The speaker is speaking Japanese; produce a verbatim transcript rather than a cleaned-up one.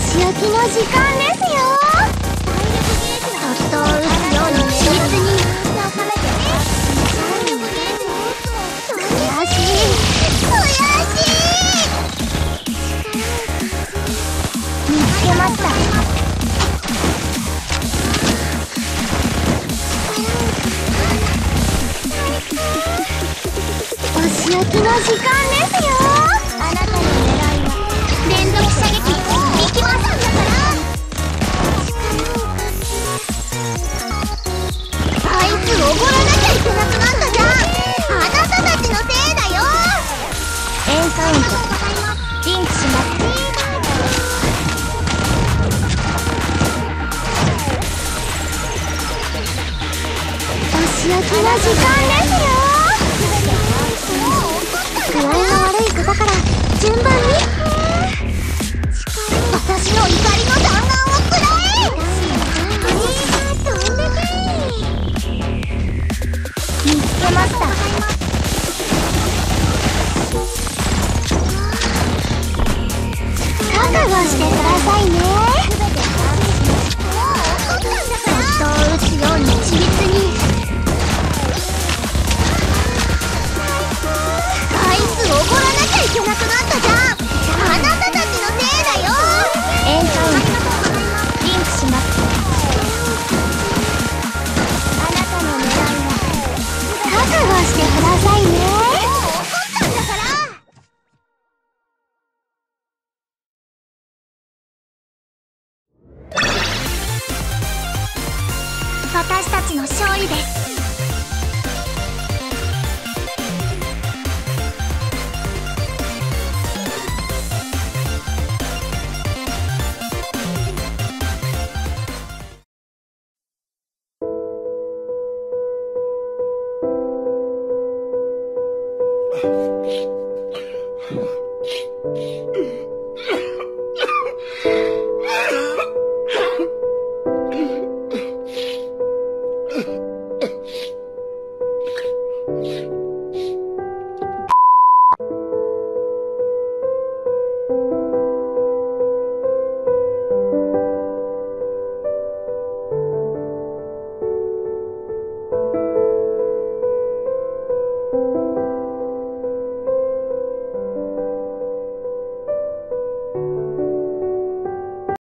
し焼きの時間ですよ。そっと打つように緻密に。悔しい悔しい。見つけました。おし焼きの時間ですよ。あなたの狙いは連続射撃ミキマさんだから。あいつおごらなきゃいけなくなったじゃん。あなたたちのせいだよ。エンカウントリンクします。おし焼きの時間ですよ。具合の悪い方から順番に。私の怒りの弾丸をくらえ。見つけました。覚悟してくださいね。そっと打つように緻密に。おごらなきゃいけなくなったじゃん。あなたたちのせいだよ。エンカウントリンクします。あなたの狙いは覚悟してくださいね。もう怒ったんだから。私たちの勝利です。 Huh.